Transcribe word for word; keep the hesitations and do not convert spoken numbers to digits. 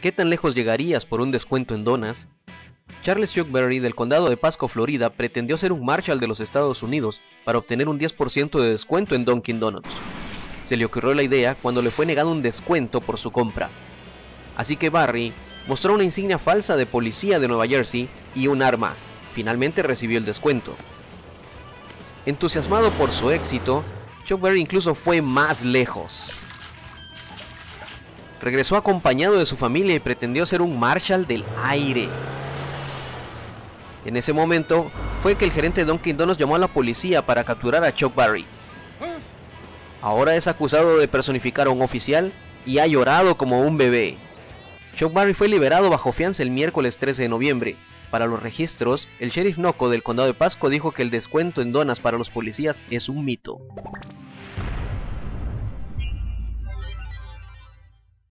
¿qué tan lejos llegarías por un descuento en donas? Charles Chuck Berry del condado de Pasco, Florida, pretendió ser un Marshal de los Estados Unidos para obtener un diez por ciento de descuento en Dunkin' Donuts. Se le ocurrió la idea cuando le fue negado un descuento por su compra. Así que Barry mostró una insignia falsa de policía de Nueva Jersey y un arma. Finalmente recibió el descuento. Entusiasmado por su éxito, Chuck Berry incluso fue más lejos. Regresó acompañado de su familia y pretendió ser un Marshal del aire. En ese momento fue que el gerente de Dunkin' Donuts llamó a la policía para capturar a Chuck Berry. Ahora es acusado de personificar a un oficial y ha llorado como un bebé. Chuck Berry fue liberado bajo fianza el miércoles trece de noviembre. Para los registros, el sheriff Noco del condado de Pasco dijo que el descuento en donas para los policías es un mito.